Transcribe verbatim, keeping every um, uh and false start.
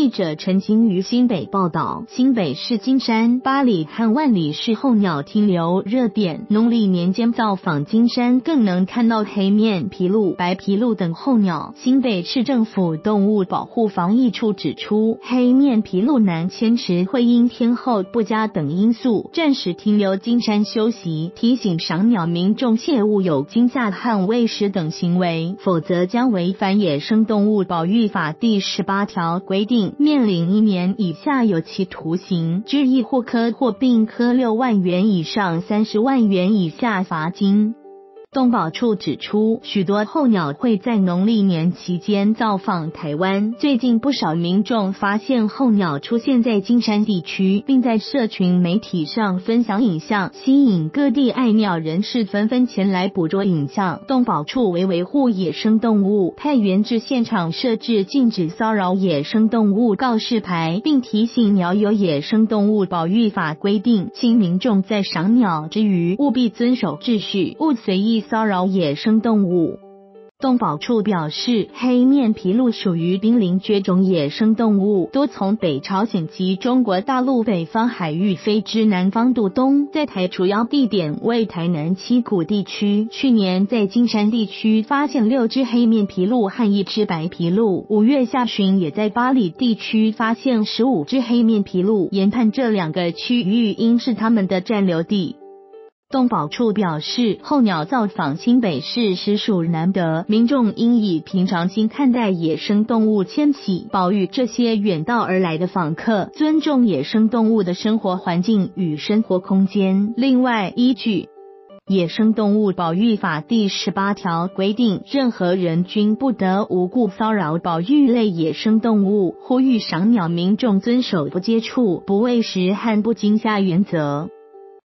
记者陈金于新北报道，新北市金山、八里和万里是候鸟停留热点，农历年间造访金山更能看到黑面琵鹭、白琵鹭等候鸟。新北市政府动物保护防疫处指出，黑面琵鹭难迁徙会因天候不佳等因素暂时停留金山休息，提醒赏鸟民众切勿有惊吓和喂食等行为，否则将违反野生动物保育法第十八条规定，面临一年以下有期徒刑、拘役或科或并科六万元以上三十万元以下罚金。动保处指出，许多候鸟会在农历年期间造访台湾。最近不少民众发现候鸟出现在金山地区，并在社群媒体上分享影像，吸引各地爱鸟人士纷纷前来捕捉影像。动保处为维护野生动物，派员至现场设置禁止骚扰野生动物告示牌，并提醒鸟有野生动物保育法规定，请民众在赏鸟之余务必遵守秩序，勿随意骚扰野生动物。动保处表示，黑面琵鹭属于濒临绝种野生动物，多从北朝鲜及中国大陆北方海域飞至南方渡冬，在台主要地点为台南七股地区。去年在金山地区发现六只黑面琵鹭和一只白琵鹭，五月下旬也在八里地区发现十五只黑面琵鹭，研判这两个区域应是它们的占留地。动保处表示，候鸟造访新北市实属难得，民众应以平常心看待野生动物迁徙，保育这些远道而来的访客，尊重野生动物的生活环境与生活空间。另外，依据野生动物保育法第十八条规定，任何人均不得无故骚扰保育类野生动物，呼吁赏鸟民众遵守不接触、不喂食和不惊吓原则。